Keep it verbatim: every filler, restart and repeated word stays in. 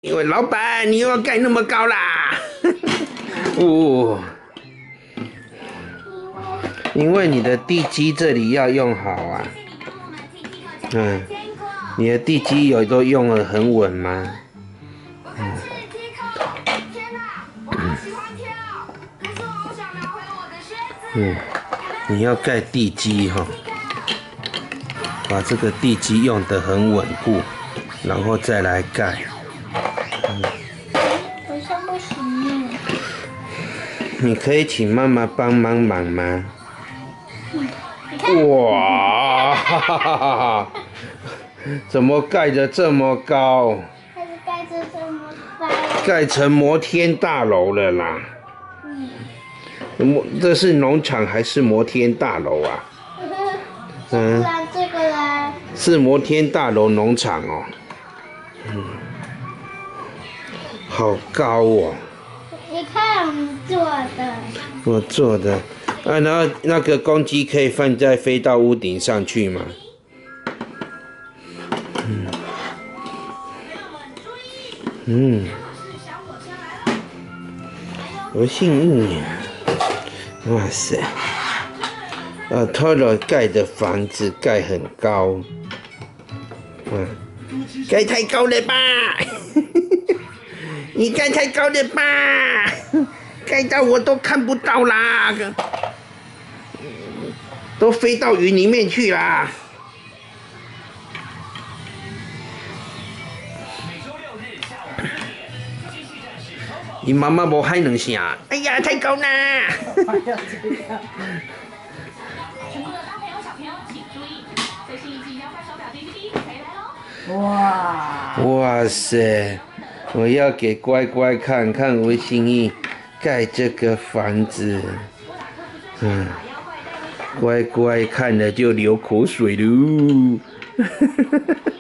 因为老板，你又要盖那么高啦？哦，因为你的地基这里要用好啊。嗯，你的地基有都用得很稳吗？嗯。嗯，你要盖地基哈，把这个地基用得很稳固，然后再来盖。嗯， 好像不行耶。 你可以请妈妈帮忙忙吗？ 嗯，你看。 哇，哈哈哈哈！怎么盖得这么高？ 它是盖成这么高？ 盖成摩天大楼了啦！ 嗯， 这是农场还是摩天大楼啊？ 嗯，不然这个啦。 是摩天大楼农场哦。嗯，好高哦！ 你看我做的。 我做的，啊，然后那个公鸡可以放在飞到屋顶上去吗？嗯。嗯。我幸运。哇塞！呃 ，Toro 盖的房子盖很高，嗯，盖太高了吧？你盖太高了吧？盖到我都看不到啦，都飞到云里面去啦。你妈妈无喊两声，哎呀，太高啦！哇！哇塞！我要给乖乖看看我心意盖这个房子，嗯，乖乖看了就流口水喽。